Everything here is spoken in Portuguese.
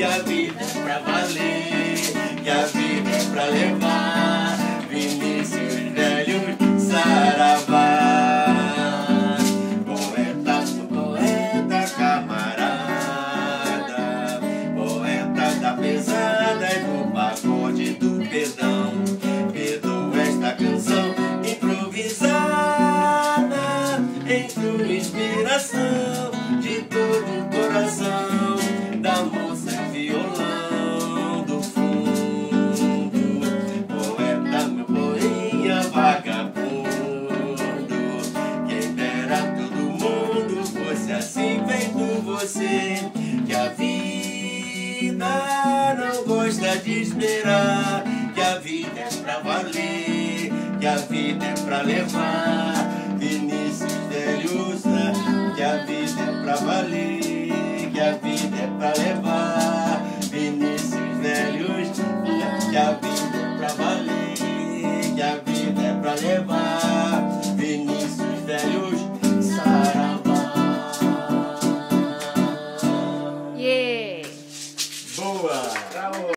que a vida é pra valer, que a vida é pra levar. Vinícius Velho, saravá. Poeta, poeta camarada, poeta da pesada e do pagode do perdão. Perdoa esta canção improvisada em tua inspiração de todo o coração da moça violão do fundo. Poeta, meu poesia vagabundo, quem dera todo mundo fosse assim feito você, que a vida não gosta de esperar, que a vida é pra valer, que a vida é pra levar. Vinícius Velho, que a vida é pra valer, que a vida é pra levar. Vinícius Velho, que a vida é pra valer, que a vida é pra levar. Vinícius Velho, saravá. Yeah! Boa! Bravo!